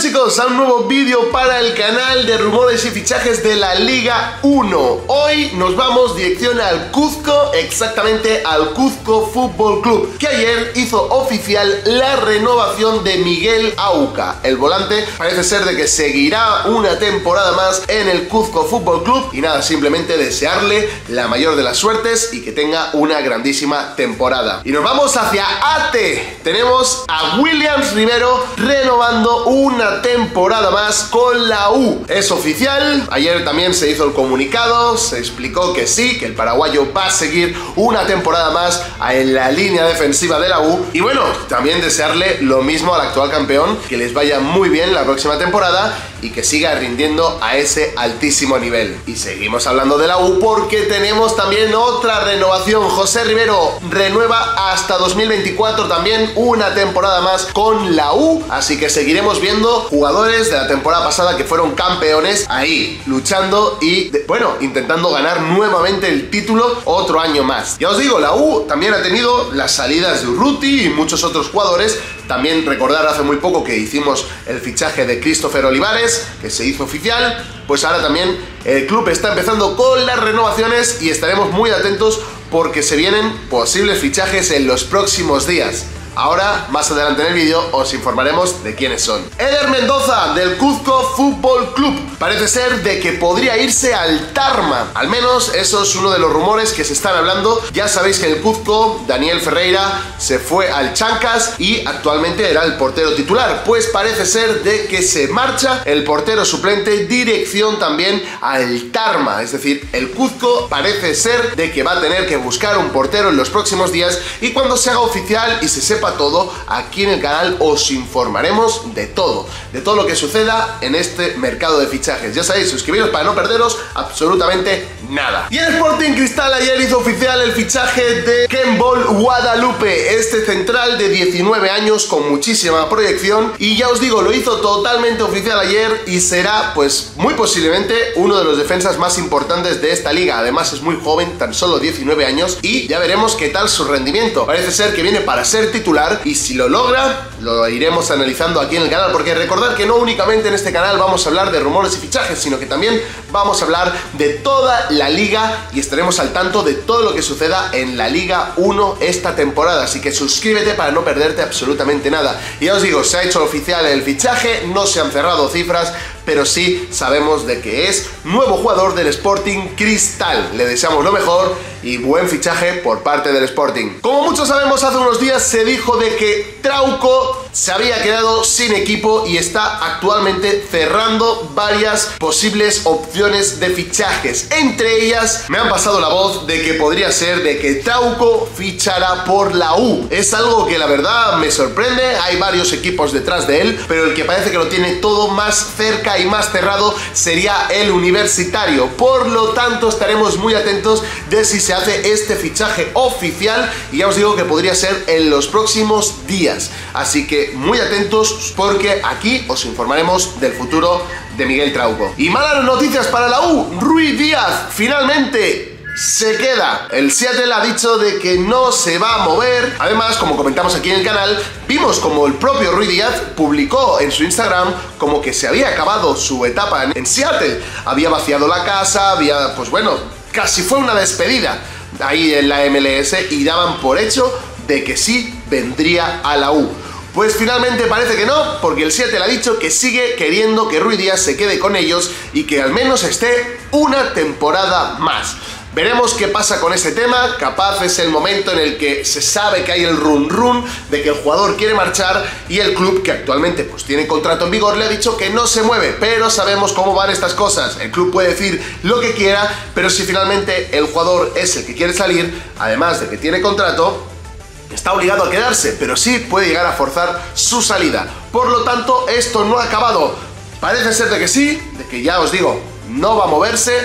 chicos a un nuevo vídeo para el canal de rumores y fichajes de la Liga 1. Hoy nos vamos dirección al Cuzco, exactamente al Cuzco Fútbol Club, que ayer hizo oficial la renovación de Miguel Auca. El volante parece ser de que seguirá una temporada más en el Cuzco Fútbol Club y nada, simplemente desearle la mayor de las suertes y que tenga una grandísima temporada. Y nos vamos hacia ATE. Tenemos a Williams Rivero renovando una temporada más con la U. Es oficial, ayer también se hizo el comunicado, se explicó que sí, que el paraguayo va a seguir una temporada más en la línea defensiva de la U. Y bueno, también desearle lo mismo al actual campeón, que les vaya muy bien la próxima temporada y que siga rindiendo a ese altísimo nivel. Y seguimos hablando de la U porque tenemos también otra renovación. José Rivero renueva hasta 2024 también una temporada más con la U, así que seguiremos viendo jugadores de la temporada pasada que fueron campeones ahí, luchando y, bueno, intentando ganar nuevamente el título otro año más. Ya os digo, la U también ha tenido las salidas de Urruti y muchos otros jugadores. También recordar hace muy poco que hicimos el fichaje de Christopher Olivares, que se hizo oficial. Pues ahora también el club está empezando con las renovaciones y estaremos muy atentos porque se vienen posibles fichajes en los próximos días. Ahora, más adelante en el vídeo, os informaremos de quiénes son. Eder Mendoza, del Cuzco Fútbol Club. Parece ser de que podría irse al Tarma. Al menos eso es uno de los rumores que se están hablando. Ya sabéis que en el Cuzco, Daniel Ferreira se fue al Chancas y actualmente era el portero titular. Pues parece ser de que se marcha el portero suplente, dirección también al Tarma. Es decir, el Cuzco parece ser de que va a tener que buscar un portero en los próximos días y cuando se haga oficial y se sepa todo, aquí en el canal os informaremos de todo lo que suceda en este mercado de fichajes. Ya sabéis, suscribiros para no perderos absolutamente nada. Y el Sporting Cristal ayer hizo oficial el fichaje de Kembol Guadalupe, este central de 19 años con muchísima proyección, y ya os digo, lo hizo totalmente oficial ayer y será pues muy posiblemente uno de los defensas más importantes de esta liga. Además es muy joven, tan solo 19 años, y ya veremos qué tal su rendimiento. Parece ser que viene para ser titular y si lo logra, lo iremos analizando aquí en el canal, porque recordad que no únicamente en este canal vamos a hablar de rumores y fichajes, sino que también vamos a hablar de toda la liga y estaremos al tanto de todo lo que suceda en la Liga 1 esta temporada, así que suscríbete para no perderte absolutamente nada. Y ya os digo, se ha hecho oficial el fichaje, no se han cerrado cifras, pero sí sabemos de que es nuevo jugador del Sporting Cristal. Le deseamos lo mejor y buen fichaje por parte del Sporting. Como muchos sabemos, hace unos días se dijo de que Trauco se había quedado sin equipo y está actualmente cerrando varias posibles opciones de fichajes. Entre ellas, me han pasado la voz de que podría ser de que Trauco fichara por la U. Es algo que la verdad me sorprende, hay varios equipos detrás de él, pero el que parece que lo tiene todo más cerca y más cerrado sería el Universitario. Por lo tanto, estaremos muy atentos de si se hace este fichaje oficial y ya os digo que podría ser en los próximos días. Así que muy atentos porque aquí os informaremos del futuro de Miguel Trauco. Y malas noticias para la U. Ruiz Díaz finalmente se queda. El Seattle ha dicho de que no se va a mover. Además, como comentamos aquí en el canal, vimos como el propio Ruiz Díaz publicó en su Instagram como que se había acabado su etapa en Seattle. Había vaciado la casa, había, pues bueno, casi fue una despedida ahí en la MLS y daban por hecho de que sí vendría a la U. Pues finalmente parece que no, porque el Seattle ha dicho que sigue queriendo que Ruiz Díaz se quede con ellos y que al menos esté una temporada más. Veremos qué pasa con ese tema. Capaz es el momento en el que se sabe que hay el run run de que el jugador quiere marchar y el club, que actualmente pues tiene contrato en vigor, le ha dicho que no se mueve. Pero sabemos cómo van estas cosas. El club puede decir lo que quiera, pero si finalmente el jugador es el que quiere salir, además de que tiene contrato, está obligado a quedarse, pero sí puede llegar a forzar su salida. Por lo tanto, esto no ha acabado. Parece ser de que sí, de que ya os digo, no va a moverse,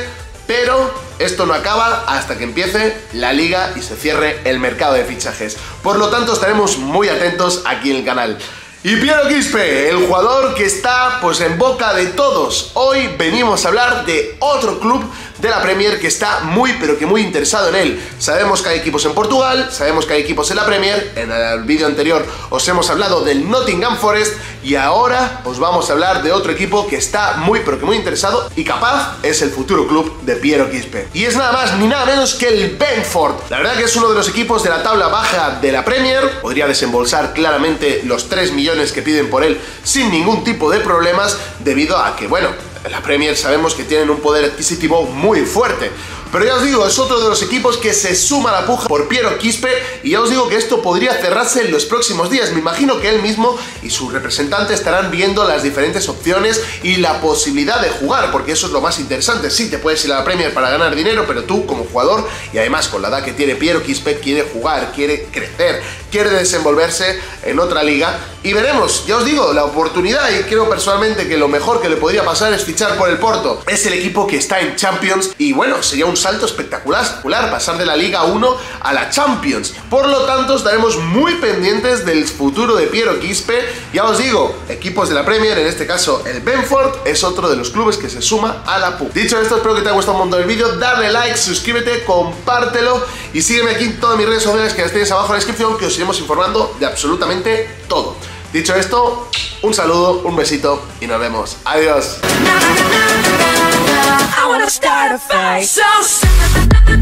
pero esto no acaba hasta que empiece la liga y se cierre el mercado de fichajes. Por lo tanto, estaremos muy atentos aquí en el canal. Y Piero Quispe, el jugador que está pues en boca de todos. Hoy venimos a hablar de otro club de la Premier que está muy pero que muy interesado en él. Sabemos que hay equipos en Portugal, sabemos que hay equipos en la Premier, en el vídeo anterior os hemos hablado del Nottingham Forest y ahora os vamos a hablar de otro equipo que está muy pero que muy interesado y capaz es el futuro club de Piero Quispe. Y es nada más ni nada menos que el Brentford. La verdad que es uno de los equipos de la tabla baja de la Premier, podría desembolsar claramente los 3 millones que piden por él sin ningún tipo de problemas, debido a que, bueno, en la Premier sabemos que tienen un poder adquisitivo muy fuerte. Pero ya os digo, es otro de los equipos que se suma a la puja por Piero Quispe y ya os digo que esto podría cerrarse en los próximos días. Me imagino que él mismo y su representante estarán viendo las diferentes opciones y la posibilidad de jugar, porque eso es lo más interesante. Sí, te puedes ir a la Premier para ganar dinero, pero tú como jugador, y además con la edad que tiene Piero Quispe, quiere jugar, quiere crecer, quiere desenvolverse en otra liga y veremos. Ya os digo, la oportunidad, y creo personalmente que lo mejor que le podría pasar es fichar por el Porto. Es el equipo que está en Champions y bueno, sería un salto espectacular pasar de la Liga 1 a la Champions. Por lo tanto, estaremos muy pendientes del futuro de Piero Quispe. Ya os digo, equipos de la Premier, en este caso el Brentford, es otro de los clubes que se suma a la PUC. Dicho esto, espero que te haya gustado un montón el vídeo. Dale like, suscríbete, compártelo y sígueme aquí en todas mis redes sociales que las tienes abajo en la descripción, que os iremos informando de absolutamente todo. Dicho esto, un saludo, un besito y nos vemos. Adiós. I wanna start a fight. So